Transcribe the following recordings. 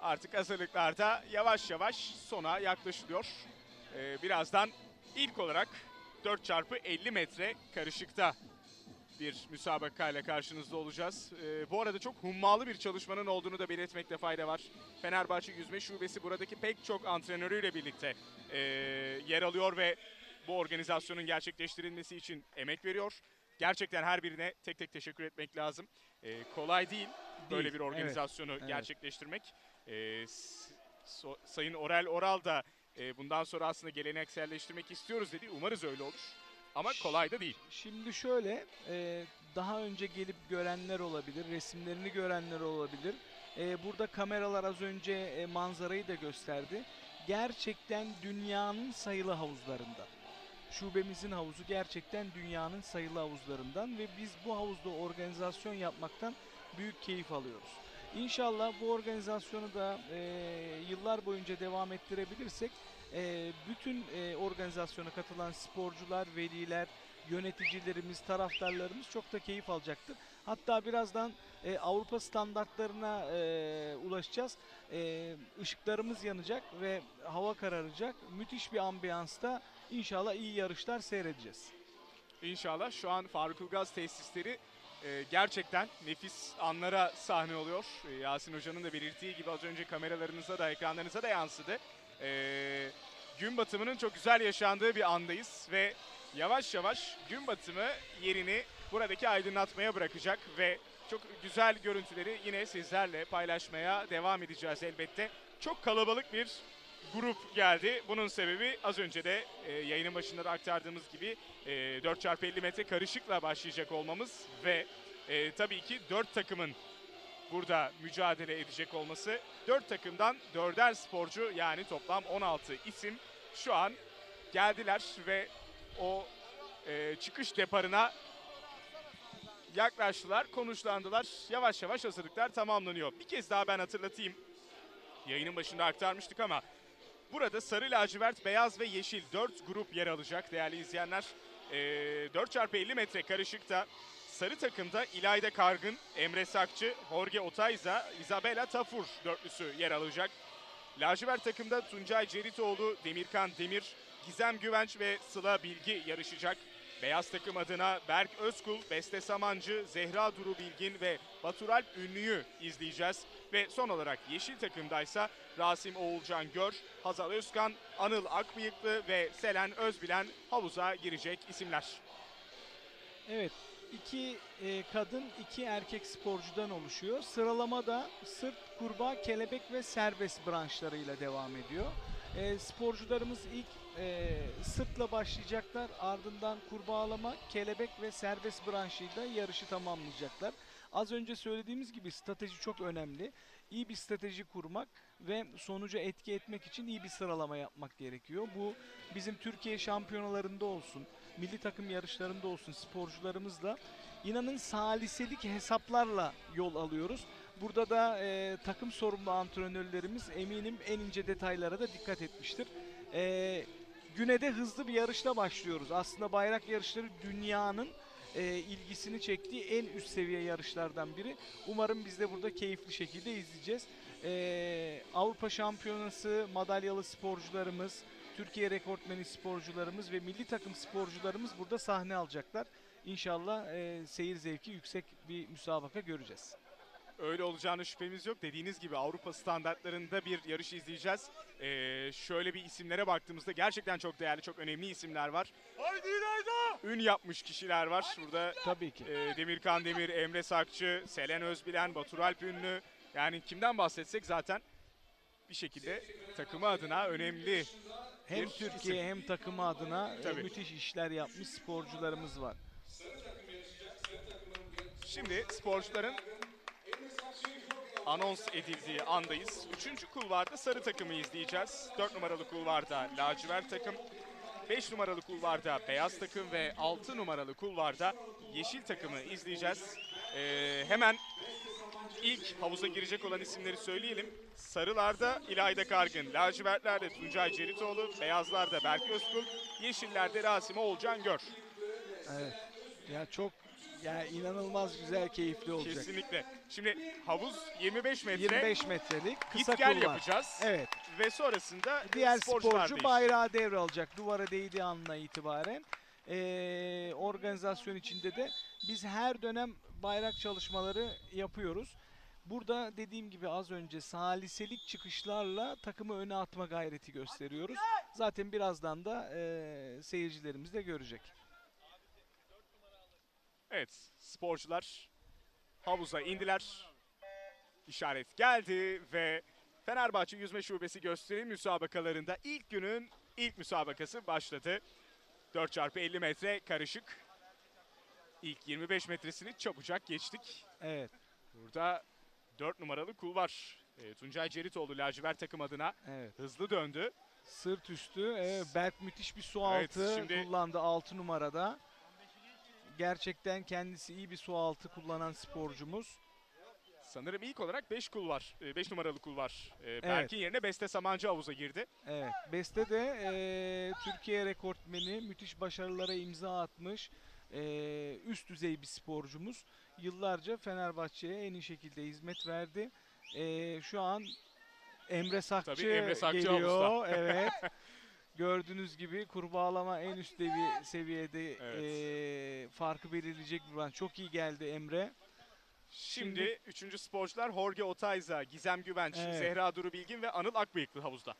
Artık hazırlıklarda yavaş yavaş sona yaklaşılıyor. Birazdan ilk olarak 4x50 metre karışıkta bir müsabakayla karşınızda olacağız. Bu arada çok hummalı bir çalışmanın olduğunu da belirtmekte fayda var. Fenerbahçe Yüzme Şubesi buradaki pek çok antrenörüyle birlikte yer alıyor ve bu organizasyonun gerçekleştirilmesi için emek veriyor. Gerçekten her birine tek tek teşekkür etmek lazım. Kolay değil böyle bir organizasyonu Evet. gerçekleştirmek. Sayın Orel Oral da bundan sonra aslında gelenekselleştirmek istiyoruz dedi. Umarız öyle olur. Ama kolay da değil. Şimdi şöyle, daha önce gelip görenler olabilir, resimlerini görenler olabilir. Burada kameralar az önce manzarayı da gösterdi. Gerçekten dünyanın sayılı havuzlarında. Şubemizin havuzu gerçekten dünyanın sayılı havuzlarından ve biz bu havuzda organizasyon yapmaktan büyük keyif alıyoruz. İnşallah bu organizasyonu da yıllar boyunca devam ettirebilirsek bütün organizasyona katılan sporcular, veliler, yöneticilerimiz, taraftarlarımız çok da keyif alacaktır. Hatta birazdan Avrupa standartlarına ulaşacağız. Işıklarımız yanacak ve hava kararacak. Müthiş bir ambiyansta İnşallah iyi yarışlar seyredeceğiz. İnşallah. Şu an Faruk Ilgaz tesisleri gerçekten nefis anlara sahne oluyor. Yasin Hoca'nın da belirttiği gibi az önce kameralarınıza da ekranlarınıza da yansıdı. Gün batımının çok güzel yaşandığı bir andayız ve yavaş yavaş gün batımı yerini buradaki aydınlatmaya bırakacak ve çok güzel görüntüleri yine sizlerle paylaşmaya devam edeceğiz elbette. Çok kalabalık bir grup geldi. Bunun sebebi az önce de yayının başında da aktardığımız gibi 4x50 metre karışıkla başlayacak olmamız ve tabii ki 4 takımın burada mücadele edecek olması. 4 takımdan 4'er sporcu yani toplam 16 isim şu an geldiler ve o çıkış deparına yaklaştılar, konuşlandılar. Yavaş yavaş hazırlıklar tamamlanıyor. Bir kez daha ben hatırlatayım. Yayının başında aktarmıştık ama burada sarı, lacivert, beyaz ve yeşil 4 grup yer alacak değerli izleyenler. 4x50 metre karışıkta sarı takımda İlayda Kargın, Emre Sakçı, Jorge Otayza, Isabella Tafur dörtlüsü yer alacak. Lacivert takımda Tuncay Ceritoğlu, Demirkan Demir, Gizem Güvenç ve Sıla Bilgi yarışacak. Beyaz takım adına Berk Özkul, Beste Samancı, Zehra Duru Bilgin ve Baturalp Ünlü'yü izleyeceğiz. Ve son olarak yeşil takımdaysa Rasim Oğulcan Gör, Hazal Özkan, Anıl Akbıyıklı ve Selen Özbilen havuza girecek isimler. Evet, iki kadın, iki erkek sporcudan oluşuyor. Sıralamada sırt, kurbağa, kelebek ve serbest branşlarıyla devam ediyor. Sporcularımız ilk sırtla başlayacaklar. Ardından kurbağalama, kelebek ve serbest branşıyla yarışı tamamlayacaklar. Az önce söylediğimiz gibi strateji çok önemli. İyi bir strateji kurmak ve sonuca etki etmek için iyi bir sıralama yapmak gerekiyor. Bu bizim Türkiye şampiyonalarında olsun, milli takım yarışlarında olsun sporcularımızla inanın saliselik hesaplarla yol alıyoruz. Burada da takım sorumlu antrenörlerimiz eminim en ince detaylara da dikkat etmiştir. Güne de hızlı bir yarışla başlıyoruz. Aslında bayrak yarışları dünyanın ilgisini çektiği en üst seviye yarışlardan biri. Umarım biz de burada keyifli şekilde izleyeceğiz. Avrupa Şampiyonası madalyalı sporcularımız, Türkiye rekortmeni sporcularımız ve milli takım sporcularımız burada sahne alacaklar. İnşallah seyir zevki yüksek bir müsabaka göreceğiz. Öyle olacağını şüphemiz yok. Dediğiniz gibi Avrupa standartlarında bir yarış izleyeceğiz. Şöyle bir isimlere baktığımızda gerçekten çok değerli, çok önemli isimler var. Haydi İlayda! Ün yapmış kişiler var. Burada Tabii ki. Demirkan Demir, Emre Sakçı, Selen Özbilen, Baturalp Ünlü. Yani kimden bahsetsek zaten bir şekilde takımı adına önemli. Hem Türkiye isim. hem takımı adına Tabii. müthiş işler yapmış sporcularımız var. Şimdi sporcuların anons edildiği andayız. 3. kulvarda sarı takımı izleyeceğiz. 4 numaralı kulvarda lacivert takım, 5 numaralı kulvarda beyaz takım ve 6 numaralı kulvarda yeşil takımı izleyeceğiz. Hemen ilk havuza girecek olan isimleri söyleyelim. Sarılarda İlayda Kargın, lacivertlerde Tuncay Ceritoğlu, beyazlarda Berk Özkul, yeşillerde Rasim Oğulcan Gör. Evet. Ya çok Yani inanılmaz güzel, keyifli olacak. Kesinlikle. Şimdi havuz 25 metre. 25 metrelik kısa Git gel kulvar. yapacağız. Evet. Ve sonrasında Diğer sporcular sporcu değişecek. bayrağı devralacak duvara değdiği anla itibaren. Organizasyon içinde de biz her dönem bayrak çalışmaları yapıyoruz. Burada dediğim gibi az önce saliselik çıkışlarla takımı öne atma gayreti gösteriyoruz. Zaten birazdan da seyircilerimiz de görecek. Evet, sporcular havuza indiler. İşaret geldi ve Fenerbahçe Yüzme Şubesi gösteri müsabakalarında ilk günün ilk müsabakası başladı. 4x50 metre karışık. İlk 25 metresini çabucak geçtik. Evet. Burada 4 numaralı kulvar. Tuncay Ceritoğlu lacivert takım adına Evet. hızlı döndü. Sırt üstü. Berk müthiş bir su Evet, altı şimdi- kullandı 6 numarada. Gerçekten kendisi iyi bir su altı kullanan sporcumuz. Sanırım ilk olarak 5 kulvar, 5 numaralı kulvar. Berk'in yerine Beste Samancı havuza girdi. Evet. Beste de Türkiye rekortmeni, müthiş başarılara imza atmış üst düzey bir sporcumuz. Yıllarca Fenerbahçe'ye en iyi şekilde hizmet verdi. Şu an Emre Sakçı, Tabii Emre Sakçı geliyor. havuzda. Evet. Gördüğünüz gibi kurbağalama en üst seviyede farkı belirleyecek bir branş. Çok iyi geldi Emre. Şimdi 3. sporcular Jorge Otayza, Gizem Güvenç, Evet. Zehra Duru Bilgin ve Anıl Akbıyıklı havuzda.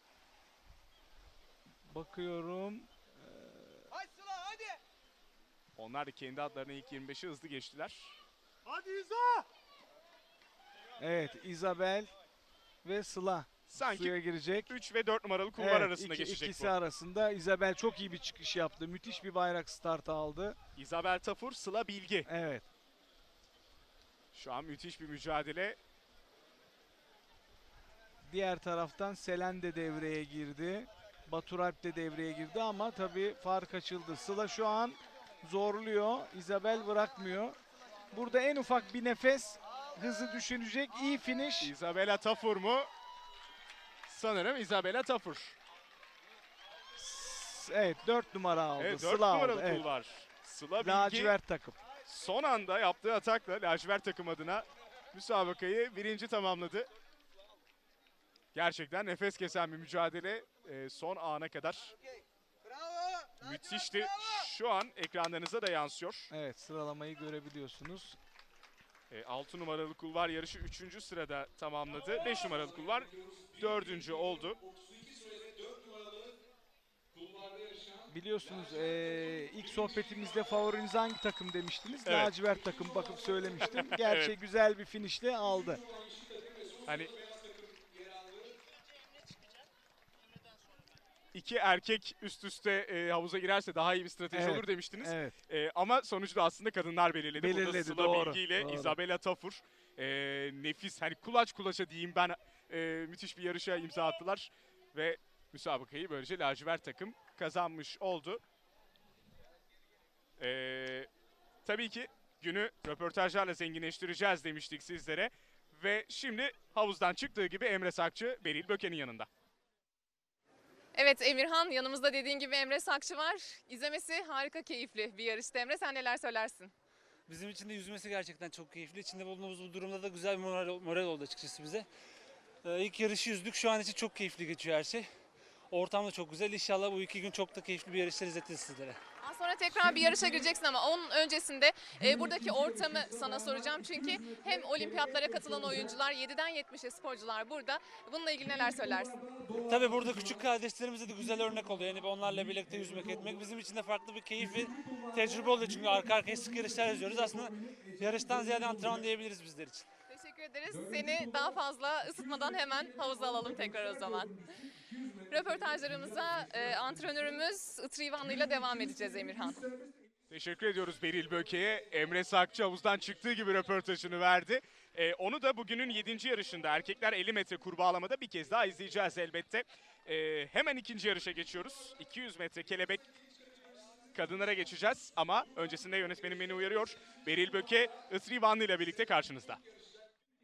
Bakıyorum. Onlar da kendi adlarına ilk 25'i hızlı geçtiler. Evet, Isabel ve Sıla Sanki suya girecek. 3 ve 4 numaralı kulvar Evet, arasında geçecek ikisi bu. arasında Isabel çok iyi bir çıkış yaptı. Müthiş bir bayrak startı aldı. Isabel Tafur, Sıla Bilgi. Evet. Şu an müthiş bir mücadele. Diğer taraftan Selen de devreye girdi. Baturalp de devreye girdi ama tabii fark açıldı. Sıla şu an zorluyor. Isabel bırakmıyor. Burada en ufak bir nefes hızı düşünecek. İyi finish. Isabella Tafur mu? Sanırım Isabella Tafur. Evet, 4 numara aldı. Evet, 4 Sıla numaralı aldı. Evet. kulvar. Sıla Bilgi Lacivert takım. son anda yaptığı atakla lacivert takım adına müsabakayı birinci tamamladı. Gerçekten nefes kesen bir mücadele son ana kadar. Müthişti. Şu an ekranlarınıza da yansıyor. Evet, sıralamayı görebiliyorsunuz. 6 numaralı kulvar yarışı 3. sırada tamamladı. 5 numaralı kulvar 4. oldu. Biliyorsunuz ilk sohbetimizde favoriniz hangi takım demiştiniz? Evet. Lacivert takım bakıp söylemiştim. Gerçi Evet. güzel bir finişle aldı. Hani iki erkek üst üste havuza girerse daha iyi bir strateji Evet, olur demiştiniz. Evet. Ama sonucu da aslında kadınlar belirledi. Burada Belirledi, Sıla doğru, Bilgi ile doğru. Isabella Tafur nefis, hani kulaç kulaça diyeyim ben, müthiş bir yarışa imza attılar. Ve müsabakayı böylece lacivert takım kazanmış oldu. Tabii ki günü röportajlarla zenginleştireceğiz demiştik sizlere. Ve şimdi havuzdan çıktığı gibi Emre Sakçı, Beril Böke'nin yanında. Evet Emirhan, yanımızda dediğin gibi Emre Sakçı var. İzlemesi harika keyifli bir yarıştı. Emre, sen neler söylersin? Bizim için de yüzmesi gerçekten çok keyifli. İçinde bulunduğumuz bu durumda da güzel bir moral oldu açıkçası bize. İlk yarışı yüzdük. Şu an için çok keyifli geçiyor her şey. Ortam da çok güzel. İnşallah bu 2 gün çok da keyifli bir yarışlar izletiriz sizlere. Az sonra tekrar bir yarışa gireceksin ama onun öncesinde buradaki ortamı sana soracağım. Çünkü hem olimpiyatlara katılan oyuncular, 7'den 70'e sporcular burada. Bununla ilgili neler söylersin? Tabii burada küçük kardeşlerimize de güzel örnek oluyor. Yani onlarla birlikte yüzmek etmek bizim için de farklı bir keyif ve tecrübe oluyor. Çünkü arka arkaya sık yarışlar izliyoruz. Aslında yarıştan ziyade antrenman diyebiliriz bizler için. Teşekkür ederiz. Seni daha fazla ısıtmadan hemen havuza alalım tekrar o zaman. Röportajlarımıza antrenörümüz Itrivanlı ile devam edeceğiz Emirhan. Teşekkür ediyoruz Beril Böke'ye. Emre Sakçı havuzdan çıktığı gibi röportajını verdi. Onu da bugünün 7. yarışında erkekler 50 metre kurbağalamada bir kez daha izleyeceğiz elbette. Hemen ikinci yarışa geçiyoruz. 200 metre kelebek kadınlara geçeceğiz ama öncesinde yönetmenim beni uyarıyor. Beril Böke, Itrivanlı ile birlikte karşınızda.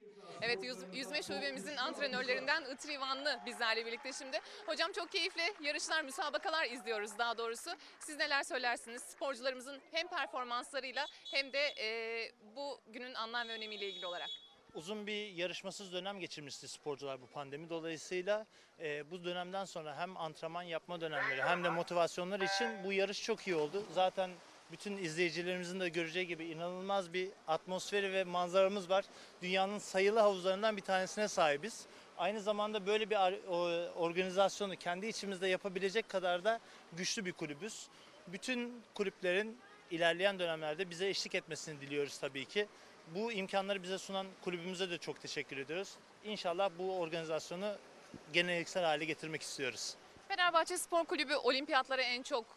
Evet, yüzme şubemizin antrenörlerinden Itri Vanlı bizlerle birlikte şimdi. Hocam çok keyifli yarışlar, müsabakalar izliyoruz daha doğrusu. Siz neler söylersiniz? Sporcularımızın hem performanslarıyla hem de bu günün anlam ve önemiyle ilgili olarak. Uzun bir yarışmasız dönem geçirmişti sporcular bu pandemi dolayısıyla. Bu dönemden sonra hem antrenman yapma dönemleri hem de motivasyonları için bu yarış çok iyi oldu. Zaten bütün izleyicilerimizin de göreceği gibi inanılmaz bir atmosferi ve manzaramız var. Dünyanın sayılı havuzlarından bir tanesine sahibiz. Aynı zamanda böyle bir organizasyonu kendi içimizde yapabilecek kadar da güçlü bir kulübüz. Bütün kulüplerin ilerleyen dönemlerde bize eşlik etmesini diliyoruz tabii ki. Bu imkanları bize sunan kulübümüze de çok teşekkür ediyoruz. İnşallah bu organizasyonu geleneksel hale getirmek istiyoruz. Fenerbahçe Spor Kulübü olimpiyatlara en çok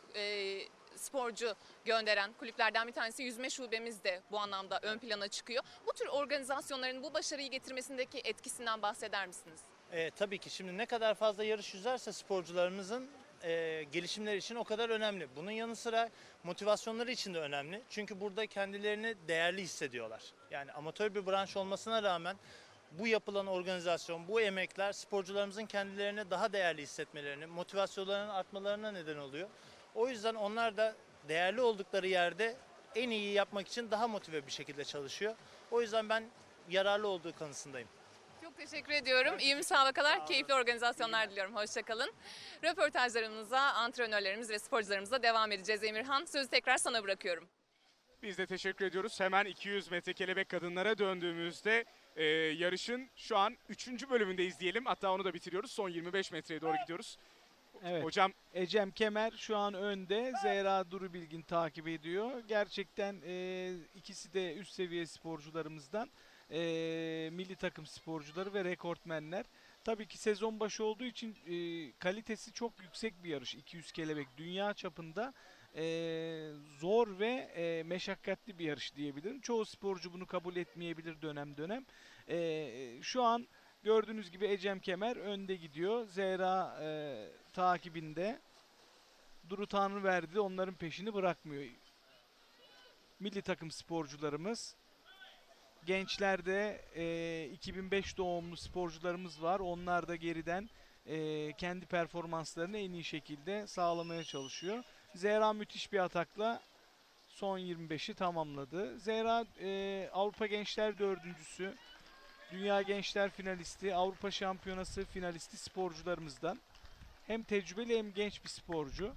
sporcu gönderen kulüplerden bir tanesi. Yüzme şubemiz de bu anlamda ön plana çıkıyor. Bu tür organizasyonların bu başarıyı getirmesindeki etkisinden bahseder misiniz? Tabii ki şimdi ne kadar fazla yarış yüzerse sporcularımızın gelişimleri için o kadar önemli. Bunun yanı sıra motivasyonları için de önemli. Çünkü burada kendilerini değerli hissediyorlar. Yani amatör bir branş olmasına rağmen bu yapılan organizasyon, bu emekler sporcularımızın kendilerini daha değerli hissetmelerini, motivasyonlarının artmalarına neden oluyor. O yüzden onlar da değerli oldukları yerde en iyi yapmak için daha motive bir şekilde çalışıyor. O yüzden ben yararlı olduğu kanısındayım. Çok teşekkür ediyorum. İyi müsabakalar, keyifli organizasyonlar diliyorum. Hoşçakalın. Röportajlarımıza, antrenörlerimiz ve sporcularımızla devam edeceğiz. Emirhan, sözü tekrar sana bırakıyorum. Biz de teşekkür ediyoruz. Hemen 200 metre kelebek kadınlara döndüğümüzde yarışın şu an 3. bölümündeyiz diyelim. Hatta onu da bitiriyoruz. Son 25 metreye doğru gidiyoruz. Evet. Hocam Ecem Kemer şu an önde. Zehra Duru Bilgin takip ediyor. Gerçekten ikisi de üst seviye sporcularımızdan. Milli takım sporcuları ve rekortmenler. Tabii ki sezon başı olduğu için kalitesi çok yüksek bir yarış. 200 kelebek dünya çapında zor ve meşakkatli bir yarış diyebilirim. Çoğu sporcu bunu kabul etmeyebilir dönem dönem. Şu an gördüğünüz gibi Ecem Kemer önde gidiyor. Zehra takibinde. Duru Tanrıverdi onların peşini bırakmıyor. Milli takım sporcularımız. Gençlerde 2005 doğumlu sporcularımız var. Onlar da geriden kendi performanslarını en iyi şekilde sağlamaya çalışıyor. Zehra müthiş bir atakla son 25'i tamamladı. Zehra Avrupa Gençler dördüncüsü, Dünya Gençler finalisti, Avrupa Şampiyonası finalisti sporcularımızdan. Hem tecrübeli hem genç bir sporcu.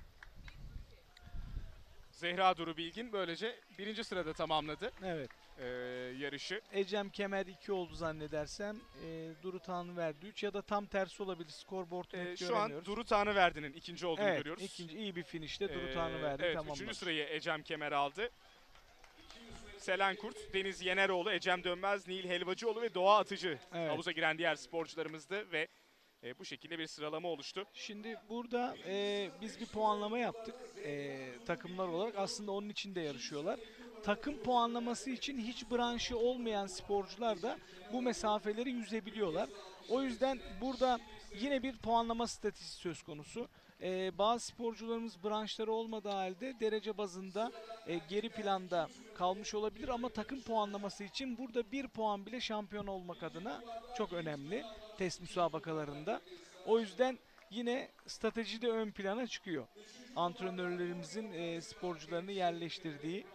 Zehra Duru Bilgin böylece 1. sırada tamamladı Evet. yarışı. Ecem Kemer 2 oldu zannedersem. Duru Tanrıverdi 3 ya da tam tersi olabilir. Skorboard'u net Şu an göremiyoruz. Duru Tanrıverdi'nin 2. olduğunu Evet, görüyoruz. ikinci iyi bir finişte Duru Tanrıverdi Evet, tamamladı. 3. sırayı Ecem Kemer aldı. Selen Kurt, Deniz Yeneroğlu, Ecem Dönmez, Nil Helvacıoğlu ve Doğa Atıcı Evet. havuza giren diğer sporcularımızdı ve bu şekilde bir sıralama oluştu. Şimdi burada biz bir puanlama yaptık takımlar olarak. Aslında onun için de yarışıyorlar. Takım puanlaması için hiç branşı olmayan sporcular da bu mesafeleri yüzebiliyorlar. O yüzden burada yine bir puanlama statüsü söz konusu. Bazı sporcularımız branşları olmadığı halde derece bazında geri planda kalmış olabilir ama takım puanlaması için burada 1 puan bile şampiyon olmak adına çok önemli test müsabakalarında. O yüzden yine strateji de ön plana çıkıyor. Antrenörlerimizin sporcularını yerleştirdiği.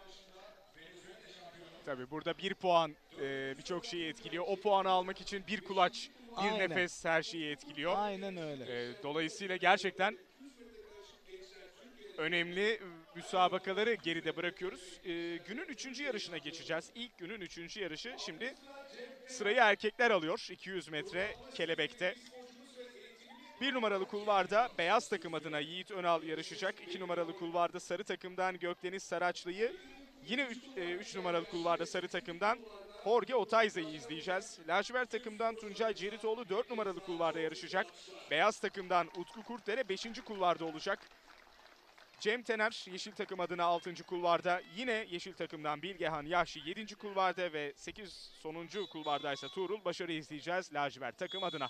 Tabii burada 1 puan birçok şeyi etkiliyor. O puanı almak için bir kulaç, bir Aynen. nefes her şeyi etkiliyor. Aynen öyle. Dolayısıyla gerçekten önemli müsabakaları geride bırakıyoruz. Günün 3. yarışına geçeceğiz. İlk günün 3. yarışı. Şimdi sırayı erkekler alıyor. 200 metre kelebekte. 1 numaralı kulvarda beyaz takım adına Yiğit Önal yarışacak. 2 numaralı kulvarda sarı takımdan Gökdeniz Saraçlı'yı, yine 3 numaralı kulvarda sarı takımdan Jorge Otaiza'yı izleyeceğiz. Lacivert takımdan Tuncay Ceritoğlu 4 numaralı kulvarda yarışacak. Beyaz takımdan Utku Kurtdere 5. kulvarda olacak. Cem Tener yeşil takım adına 6. kulvarda, yine yeşil takımdan Bilgehan Yahşi 7. kulvarda ve 8 sonuncu kulvardaysa Tuğrul Başarı izleyeceğiz lacivert takım adına.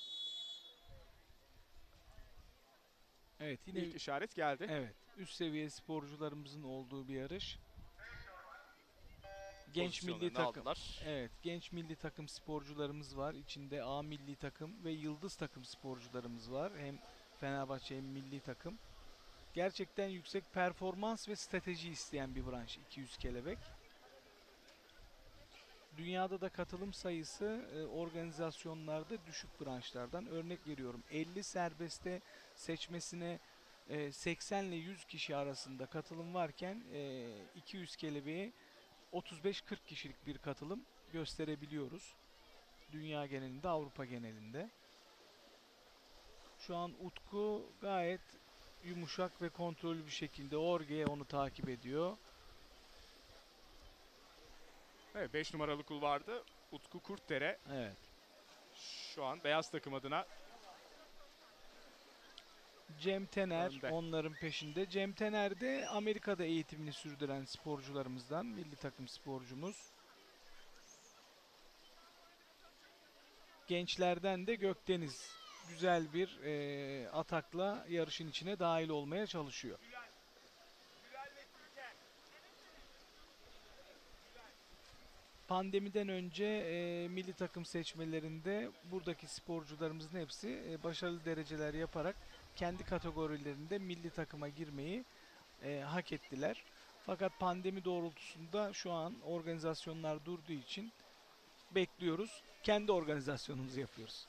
Evet yine İlk işaret geldi. evet üst seviye sporcularımızın olduğu bir yarış. Genç milli pozisyonlarını takım. aldılar. Evet, genç milli takım sporcularımız var. İçinde A milli takım ve yıldız takım sporcularımız var. Hem Fenerbahçe hem milli takım. Gerçekten yüksek performans ve strateji isteyen bir branş 200 kelebek. Dünyada da katılım sayısı organizasyonlarda düşük branşlardan. Örnek veriyorum, 50 serbestte seçmesine 80 ile 100 kişi arasında katılım varken 200 kelebeğe 35-40 kişilik bir katılım gösterebiliyoruz. Dünya genelinde, Avrupa genelinde. Şu an Utku gayet yumuşak ve kontrollü bir şekilde Orge onu takip ediyor. Evet, 5 numaralı kulvarda Utku Kurtdere Evet. şu an beyaz takım adına Cem Tener önde. onların peşinde. Cem Tener de Amerika'da eğitimini sürdüren sporcularımızdan, milli takım sporcumuz. Gençlerden de Gökdeniz güzel bir atakla yarışın içine dahil olmaya çalışıyor. Pandemiden önce milli takım seçmelerinde buradaki sporcularımızın hepsi başarılı dereceler yaparak kendi kategorilerinde milli takıma girmeyi hak ettiler. Fakat pandemi doğrultusunda şu an organizasyonlar durduğu için bekliyoruz. Kendi organizasyonumuzu yapıyoruz.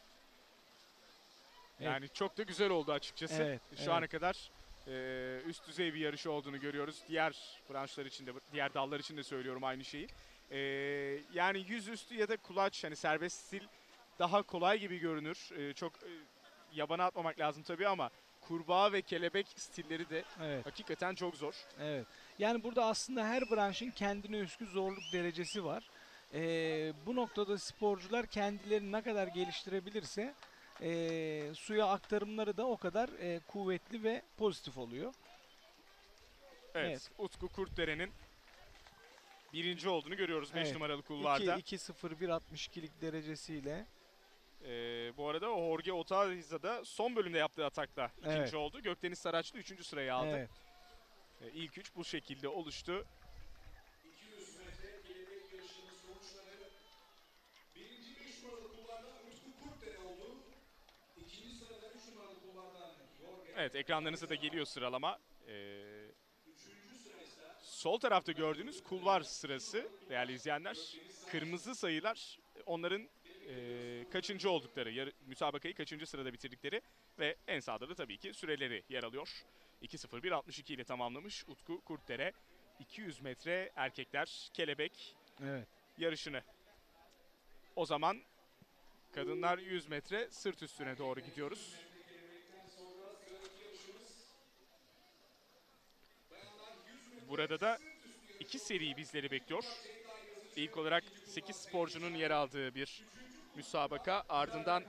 Yani çok da güzel oldu açıkçası. Evet, Şu ana kadar üst düzey bir yarış olduğunu görüyoruz. Diğer branşlar için de, diğer dallar için de söylüyorum aynı şeyi. Yani yüzüstü ya da kulaç, hani serbest stil daha kolay gibi görünür. Çok yabana atmamak lazım tabii ama kurbağa ve kelebek stilleri de Evet. hakikaten çok zor. Evet. Yani burada aslında her branşın kendine özgü zorluk derecesi var. Bu noktada sporcular kendilerini ne kadar geliştirebilirse suya aktarımları da o kadar kuvvetli ve pozitif oluyor. Evet, Evet. Utku Kurtdere'nin birinci olduğunu görüyoruz 5 Evet. numaralı kulvarda. 2-0-1-62'lik derecesiyle. Bu arada Jorge Otariza da son bölümde yaptığı atakla ikinci Evet. oldu. Gökdeniz Saraçlı 3. sırayı aldı. Evet. İlk üç bu şekilde oluştu. Evet, ekranlarınıza da geliyor sıralama. Sol tarafta gördüğünüz kulvar sırası değerli izleyenler. Kırmızı sayılar onların kaçıncı oldukları, müsabakayı kaçıncı sırada bitirdikleri ve en sağda da tabii ki süreleri yer alıyor. 2.01.62 ile tamamlamış Utku Kurtdere 200 metre erkekler kelebek Evet. yarışını. O zaman kadınlar 100 metre sırt üstüne doğru gidiyoruz. Burada da iki seri bizleri bekliyor. İlk olarak 8 sporcunun yer aldığı bir müsabaka. Ardından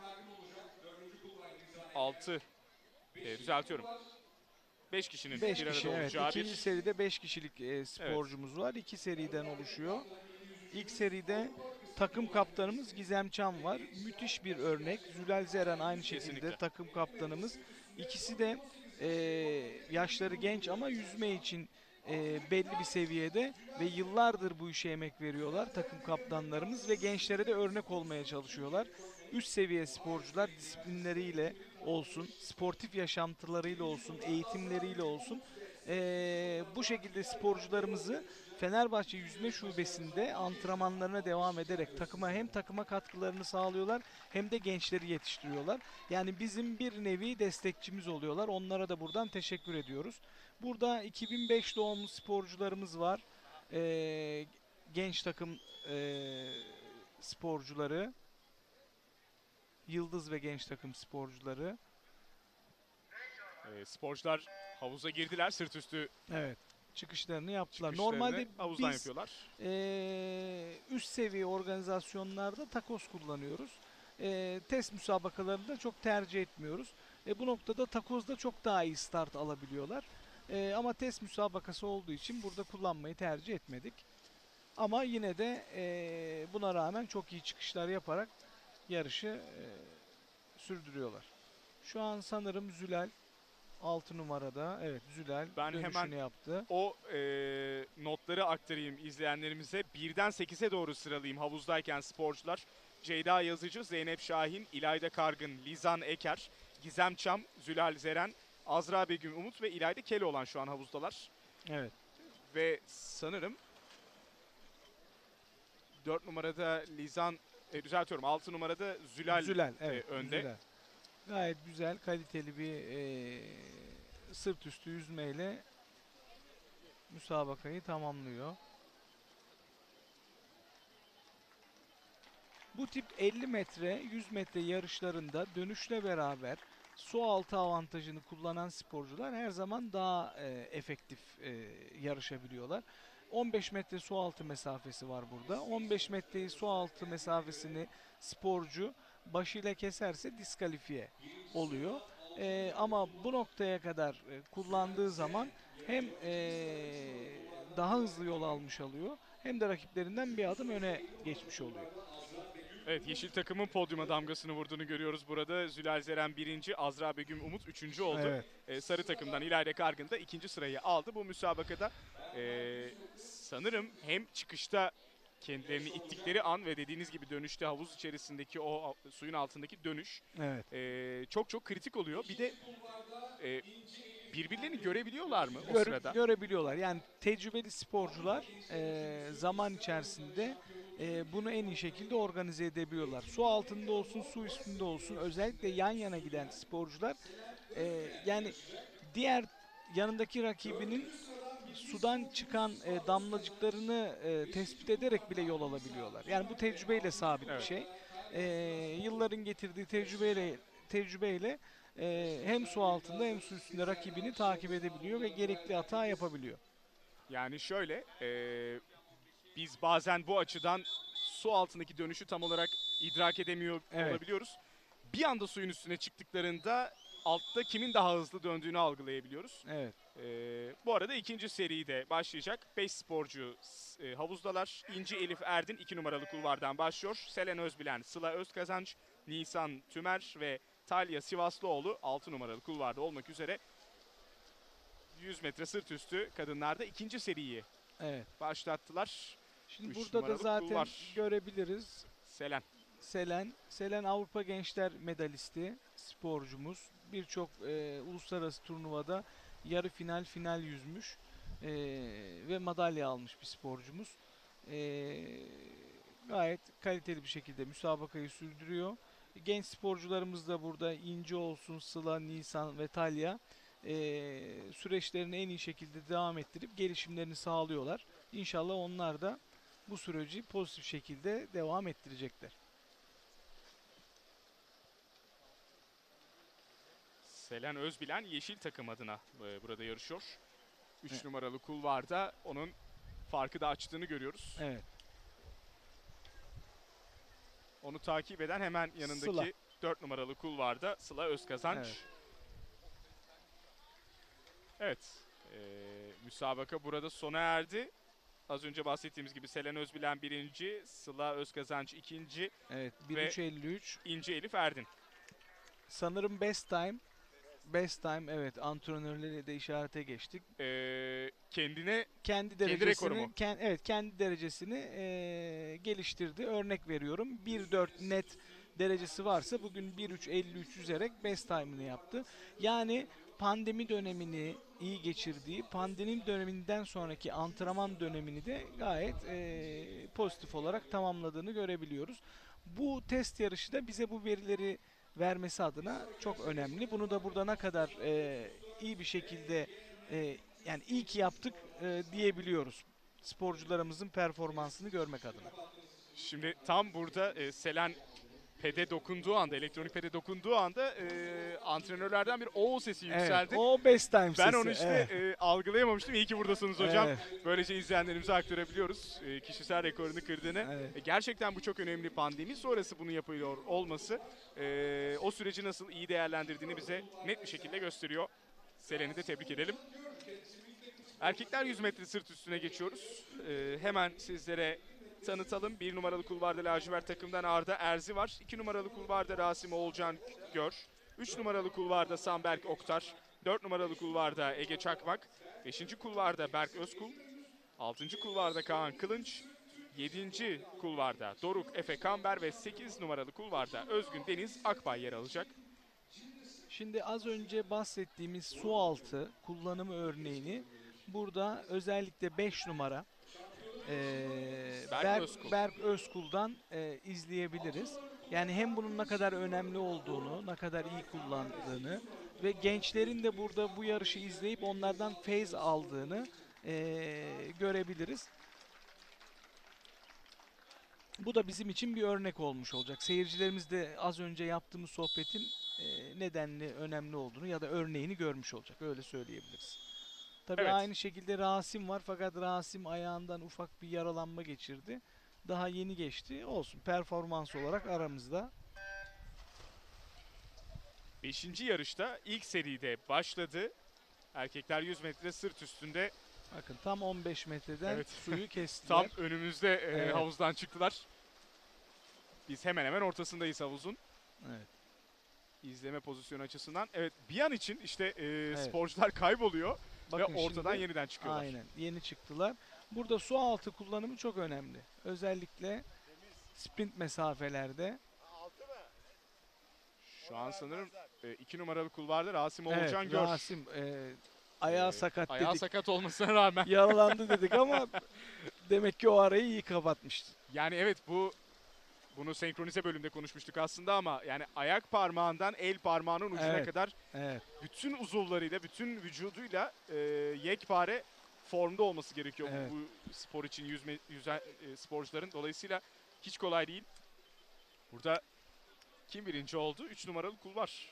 6, düzeltiyorum, 5 kişinin 5 bir arada kişi, evet. olacağı İkinci bir... seride 5 kişilik sporcumuz var. 2 seriden oluşuyor. İlk seride takım kaptanımız Gizem Çam var. Müthiş bir örnek. Zülal Zeren aynı şekilde Kesinlikle. takım kaptanımız. İkisi de yaşları genç ama yüzme için belli bir seviyede ve yıllardır bu işe emek veriyorlar takım kaptanlarımız ve gençlere de örnek olmaya çalışıyorlar. Üst seviye sporcular disiplinleriyle olsun, sportif yaşantılarıyla olsun, eğitimleriyle olsun bu şekilde sporcularımızı Fenerbahçe Yüzme Şubesi'nde antrenmanlarına devam ederek takıma katkılarını sağlıyorlar hem de gençleri yetiştiriyorlar. Yani bizim bir nevi destekçimiz oluyorlar. Onlara da buradan teşekkür ediyoruz. Burada 2005 doğumlu sporcularımız var. Genç takım sporcuları, yıldız ve genç takım sporcuları. Sporcular havuza girdiler, sırt üstü Evet. Çıkışlarını yaptılar. çıkışlarını Normalde havuzdan biz yapıyorlar. üst seviye organizasyonlarda takoz kullanıyoruz. Test müsabakalarında çok tercih etmiyoruz. Bu noktada takozda çok daha iyi start alabiliyorlar. Ama test müsabakası olduğu için burada kullanmayı tercih etmedik. Ama yine de buna rağmen çok iyi çıkışlar yaparak yarışı sürdürüyorlar. Şu an sanırım Zülal 6 numarada evet Zülal Ben dönüşünü hemen yaptı. o notları aktarayım izleyenlerimize. 1'den 8'e doğru sıralayayım havuzdayken sporcular. Ceyda Yazıcı, Zeynep Şahin, İlayda Kargın, Lizan Eker, Gizem Çam, Zülal Zeren, Azra Begüm Umut ve İlayda Keloğlan şu an havuzdalar. Evet. Ve sanırım 4 numarada Lizan, düzeltiyorum 6 numarada Zülal, evet. önde. Zülal. Gayet güzel, kaliteli bir sırt üstü yüzmeyle müsabakayı tamamlıyor. Bu tip 50 metre, 100 metre yarışlarında dönüşle beraber su altı avantajını kullanan sporcular her zaman daha efektif yarışabiliyorlar. 15 metre su altı mesafesi var burada. 15 metreyi su altı mesafesini sporcu başıyla keserse diskalifiye oluyor. Ama bu noktaya kadar kullandığı zaman hem daha hızlı yol almış oluyor hem de rakiplerinden bir adım öne geçmiş oluyor. Evet, yeşil takımın podyuma damgasını vurduğunu görüyoruz burada. Zülal Zeren 1. Azra Begüm Umut 3. oldu. Evet. Sarı takımdan İlayda Kargın da 2. sırayı aldı. Bu müsabakada sanırım hem çıkışta kendilerini ittikleri an ve dediğiniz gibi dönüşte havuz içerisindeki o suyun altındaki dönüş Evet. çok çok kritik oluyor. Bir de birbirlerini görebiliyorlar mı o sırada? Görebiliyorlar. Yani tecrübeli sporcular zaman içerisinde bunu en iyi şekilde organize edebiliyorlar. Su altında olsun, su üstünde olsun, özellikle yan yana giden sporcular yani diğer yanındaki rakibinin sudan çıkan damlacıklarını tespit ederek bile yol alabiliyorlar. Yani bu tecrübeyle sabit Evet. bir şey. Yılların getirdiği tecrübeyle hem su altında hem su üstünde rakibini takip edebiliyor ve gerekli hata yapabiliyor. Yani şöyle, biz bazen bu açıdan su altındaki dönüşü tam olarak idrak edemiyor Evet. olabiliyoruz. Bir anda suyun üstüne çıktıklarında altta kimin daha hızlı döndüğünü algılayabiliyoruz. Evet. Bu arada ikinci seri de başlayacak. 5 sporcu havuzdalar. İnci Elif Erdin 2 numaralı kulvardan başlıyor. Selen Özbilen, Sıla Özkazanç, Nisan Tümer ve Talya Sivaslıoğlu 6 numaralı kulvarda olmak üzere 100 metre sırt üstü kadınlarda ikinci seriyi Evet. başlattılar. Şimdi 3 burada da numaralı zaten kulvar. görebiliriz. Selen. Selen Avrupa Gençler medalisti sporcumuz. Birçok uluslararası turnuvada yarı final yüzmüş ve madalya almış bir sporcumuz. Gayet kaliteli bir şekilde müsabakayı sürdürüyor. Genç sporcularımız da burada İnci olsun, Sıla, Nisan ve Talya süreçlerini en iyi şekilde devam ettirip gelişimlerini sağlıyorlar. İnşallah onlar da bu süreci pozitif şekilde devam ettirecekler. Selen Özbilen yeşil takım adına burada yarışıyor. 3 Evet. numaralı kulvarda onun farkı da açtığını görüyoruz. Evet. Onu takip eden hemen yanındaki Sıla. 4 numaralı kulvarda Sıla Özkazanç. Evet. Evet. Müsabaka burada sona erdi. Az önce bahsettiğimiz gibi Selen Özbilen 1. Sıla Özkazanç 2. Evet. Ve 1.3.53. İnci Elif Erdin. Sanırım best time. Best time evet antrenörleri de işarete geçtik. Kendine Kendi rekoru derecesini mu? evet kendi derecesini geliştirdi. Örnek veriyorum. 1.4 net derecesi varsa bugün 1.3.53 yüzerek best time'ını yaptı. Yani pandemi dönemini iyi geçirdiği, pandemi döneminden sonraki antrenman dönemini de gayet pozitif olarak tamamladığını görebiliyoruz. Bu test yarışı da bize bu verileri vermesi adına çok önemli. Bunu da burada ne kadar iyi bir şekilde yani iyi ki yaptık diyebiliyoruz. Sporcularımızın performansını görmek adına. Şimdi tam burada Selen pede dokunduğu anda, elektronik pede dokunduğu anda antrenörlerden bir o sesi yükseldi. Evet, o best time Ben sesi. onu işte Evet. algılayamamıştım. İyi ki buradasınız hocam. Evet. Böylece izleyenlerimize aktarabiliyoruz kişisel rekorunu kırdığını. Evet. Gerçekten bu çok önemli. Pandemi sonrası bunu yapıyor olması o süreci nasıl iyi değerlendirdiğini bize net bir şekilde gösteriyor. Selen'i de tebrik edelim. Erkekler 100 metre sırt üstüne geçiyoruz. Hemen sizlere tanıtalım. 1 numaralı kulvarda lacivert takımdan Arda Erzi var. 2 numaralı kulvarda Rasim Oğulcan Gör. 3 numaralı kulvarda Samberk Oktar. 4 numaralı kulvarda Ege Çakmak, 5. kulvarda Berk Özkul, 6. kulvarda Kaan Kılınç, 7. kulvarda Doruk Efe Kamber ve 8 numaralı kulvarda Özgün Deniz Akbay yer alacak. Şimdi az önce bahsettiğimiz su altı kullanımı örneğini burada özellikle 5 numara Berk Özkul'dan izleyebiliriz. Yani hem bunun ne kadar önemli olduğunu, ne kadar iyi kullandığını ve gençlerin de burada bu yarışı izleyip onlardan feyz aldığını görebiliriz. Bu da bizim için bir örnek olmuş olacak. Seyircilerimiz de az önce yaptığımız sohbetin nedenli önemli olduğunu ya da örneğini görmüş olacak. Öyle söyleyebiliriz. Tabii Evet. aynı şekilde Rasim var fakat Rasim ayağından ufak bir yaralanma geçirdi. Daha yeni geçti. Olsun. Performans olarak aramızda. 5. yarışta ilk seride başladı. Erkekler 100 metre sırt üstünde Bakın tam 15 metreden Evet. suyu kestiler. tam önümüzde Evet. havuzdan çıktılar. Biz hemen hemen ortasındayız havuzun. Evet. İzleme pozisyonu açısından. Evet, bir an için işte Evet. sporcular kayboluyor Bakın ve ortadan şimdi- yeniden çıkıyorlar. Aynen. Yeni çıktılar. Burada su altı kullanımı çok önemli. Özellikle sprint mesafelerde. Şu an sanırım 2 numaralı kulvarda Rasim Evet, Oğulcan Gör. Rasim ayağı sakat Ayağı dedik. sakat olmasına rağmen. Yaralandı dedik ama demek ki o arayı iyi kapatmıştı. Yani evet, bunu senkronize bölümde konuşmuştuk aslında ama yani ayak parmağından el parmağının ucuna Evet. kadar Evet. bütün uzuvlarıyla, bütün vücuduyla yekpare formda olması gerekiyor Evet. bu spor için yüzen sporcuların. Dolayısıyla hiç kolay değil. Burada kim birinci oldu? 3 numaralı kulvar.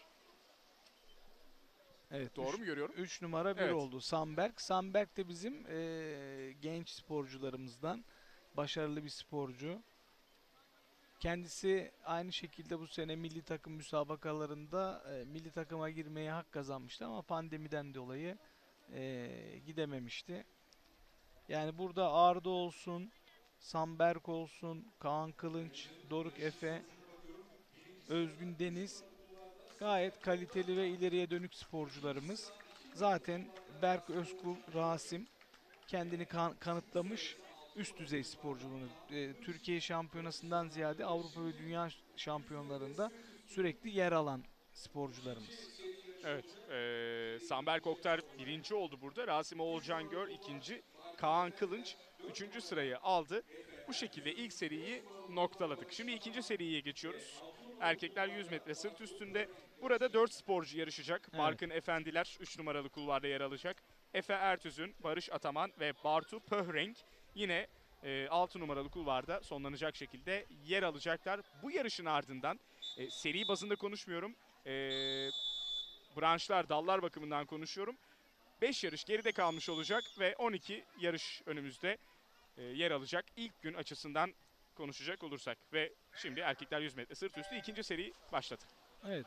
Evet. Doğru mu görüyorum? 3 numara 1 Evet. oldu. Samberk. Samberk de bizim genç sporcularımızdan başarılı bir sporcu. Kendisi aynı şekilde bu sene milli takım müsabakalarında milli takıma girmeye hak kazanmıştı ama pandemiden dolayı gidememişti. Yani burada Arda olsun, Samberk olsun, Kaan Kılınç, Doruk Efe, Özgün Deniz gayet kaliteli ve ileriye dönük sporcularımız. Zaten Berk Özkul, Rasim kendini kanıtlamış üst düzey sporculuğunu. Türkiye şampiyonasından ziyade Avrupa ve Dünya şampiyonlarında sürekli yer alan sporcularımız. Evet. Samberk Oktar birinci oldu burada. Rasim Oğulcan Gör ikinci. Kaan Kılınç üçüncü sırayı aldı. Bu şekilde ilk seriyi noktaladık. Şimdi ikinci seriye geçiyoruz. Erkekler 100 metre sırt üstünde. Burada 4 sporcu yarışacak. Evet. Barkın Efendiler 3 numaralı kulvarda yer alacak. Efe Ertüzün, Barış Ataman ve Bartu Pöhrenk yine 6 numaralı kulvarda sonlanacak şekilde yer alacaklar. Bu yarışın ardından seri bazında konuşmuyorum. Branşlar, dallar bakımından konuşuyorum. 5 yarış geride kalmış olacak ve 12 yarış önümüzde yer alacak. İlk gün açısından konuşacak olursak ve şimdi erkekler 100 metre sırt üstü ikinci seri başladı. Evet.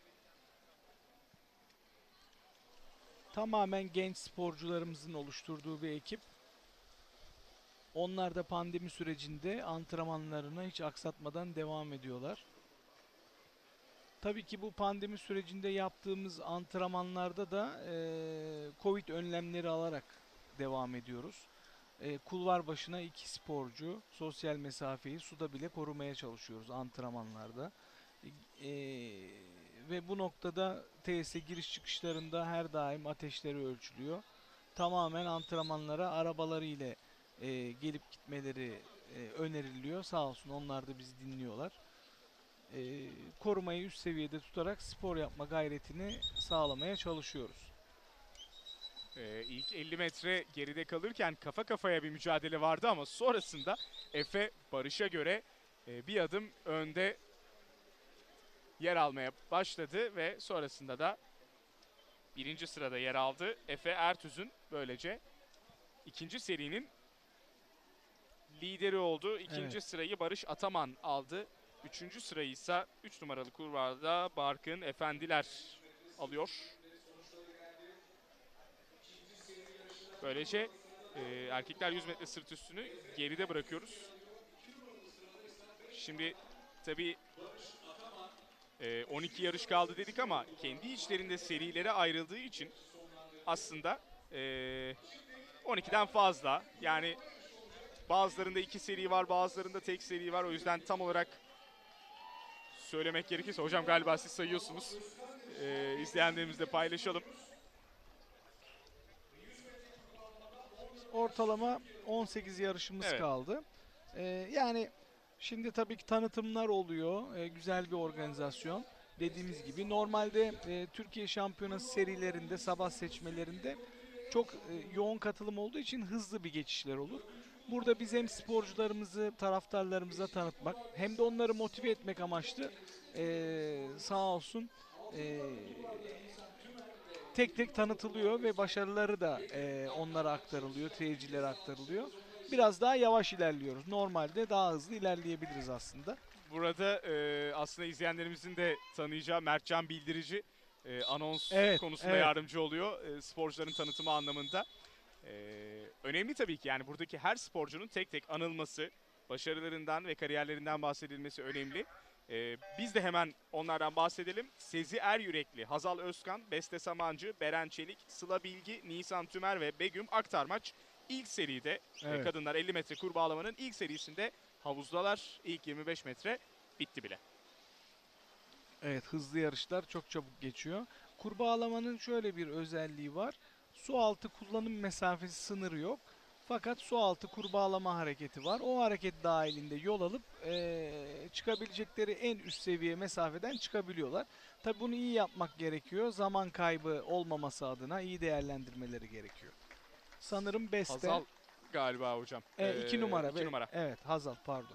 Tamamen genç sporcularımızın oluşturduğu bir ekip. Onlar da pandemi sürecinde antrenmanlarına hiç aksatmadan devam ediyorlar. Tabii ki bu pandemi sürecinde yaptığımız antrenmanlarda da Covid önlemleri alarak devam ediyoruz. Kulvar başına 2 sporcu, sosyal mesafeyi suda bile korumaya çalışıyoruz antrenmanlarda. Ve bu noktada tesise giriş çıkışlarında her daim ateşleri ölçülüyor. Tamamen antrenmanlara arabaları ile gelip gitmeleri öneriliyor. Sağ olsun onlar da bizi dinliyorlar. Korumayı üst seviyede tutarak spor yapma gayretini sağlamaya çalışıyoruz. İlk 50 metre geride kalırken kafa kafaya bir mücadele vardı ama sonrasında Efe Barış'a göre bir adım önde yer almaya başladı ve sonrasında da birinci sırada yer aldı. Efe Ertüz'ün böylece ikinci serinin lideri oldu. İkinci Evet. sırayı Barış Ataman aldı. Üçüncü sırayı ise 3 numaralı kulvarda Barkın Efendiler alıyor. Böylece erkekler 100 metre sırt üstünü geride bırakıyoruz. Şimdi tabii 12 yarış kaldı dedik ama kendi içlerinde serilere ayrıldığı için aslında 12'den fazla. Yani bazılarında 2 seri var, bazılarında tek seri var. O yüzden tam olarak söylemek gerekirse, hocam galiba siz sayıyorsunuz. İzleyenlerimizle paylaşalım. Ortalama 18 yarışımız Evet. kaldı. Yani şimdi tabii ki tanıtımlar oluyor. Güzel bir organizasyon. Dediğimiz gibi normalde Türkiye Şampiyonası serilerinde, sabah seçmelerinde çok yoğun katılım olduğu için hızlı bir geçişler olur. Burada biz hem sporcularımızı taraftarlarımıza tanıtmak hem de onları motive etmek amaçlı sağ olsun tek tek tanıtılıyor ve başarıları da onlara aktarılıyor, seyircilere aktarılıyor. Biraz daha yavaş ilerliyoruz. Normalde daha hızlı ilerleyebiliriz aslında. Burada aslında izleyenlerimizin de tanıyacağı Mertcan Bildirici anons Evet, konusunda evet. yardımcı oluyor. Sporcuların tanıtımı anlamında. Önemli tabii ki, yani buradaki her sporcunun tek tek anılması, başarılarından ve kariyerlerinden bahsedilmesi önemli. Biz de hemen onlardan bahsedelim. Sezi Eryürekli, Hazal Özkan, Beste Samancı, Beren Çelik, Sıla Bilgi, Nisan Tümer ve Begüm Aktarmaç ilk seride Evet. kadınlar 50 metre kur bağlamanın ilk serisinde havuzdalar. İlk 25 metre bitti bile. Evet, hızlı yarışlar çok çabuk geçiyor. Kurbağalamanın şöyle bir özelliği var. Su altı kullanım mesafesi sınırı yok. Fakat su altı kurbağalama hareketi var. O hareket dahilinde yol alıp çıkabilecekleri en üst seviye mesafeden çıkabiliyorlar. Tabi bunu iyi yapmak gerekiyor. Zaman kaybı olmaması adına iyi değerlendirmeleri gerekiyor. Sanırım Beste. Hazal galiba hocam. 2 numara. 2 numara. Evet, Hazal pardon.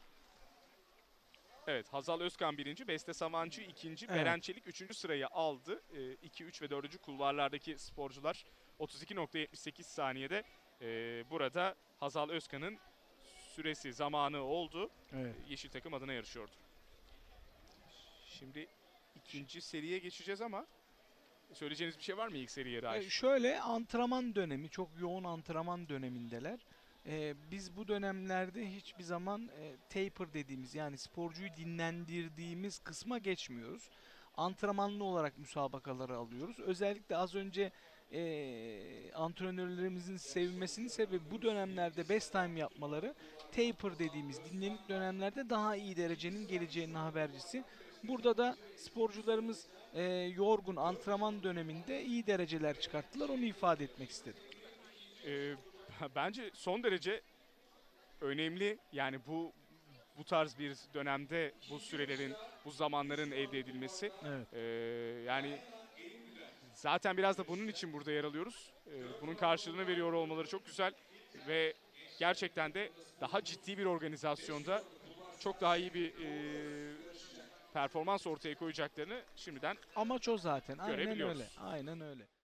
Evet, Hazal Özkan birinci, Beste Samancı ikinci, Evet. Beren Çelik üçüncü sırayı aldı. 2, 3 ve 4. kulvarlardaki sporcular 32.78 saniyede burada Hazal Özkan'ın süresi, zamanı oldu. Evet. Yeşil takım adına yarışıyordu. Şimdi ikinci seriye geçeceğiz ama söyleyeceğiniz bir şey var mı ilk seriye dair? Şöyle antrenman dönemi, çok yoğun antrenman dönemindeler. Biz bu dönemlerde hiçbir zaman taper dediğimiz yani sporcuyu dinlendirdiğimiz kısma geçmiyoruz. Antrenmanlı olarak müsabakaları alıyoruz. Özellikle az önce antrenörlerimizin sevinmesinin sebebi bu dönemlerde best time yapmaları, taper dediğimiz dinlenik dönemlerde daha iyi derecenin geleceğinin habercisi. Burada da sporcularımız yorgun antrenman döneminde iyi dereceler çıkarttılar. Onu ifade etmek istedim. Bence son derece önemli. Yani bu tarz bir dönemde bu sürelerin, bu zamanların elde edilmesi. Evet. Yani zaten biraz da bunun için burada yer alıyoruz. Bunun karşılığını veriyor olmaları çok güzel ve gerçekten de daha ciddi bir organizasyonda çok daha iyi bir performans ortaya koyacaklarını şimdiden Amaç o zaten. Aynen görebiliyoruz. öyle. Aynen öyle.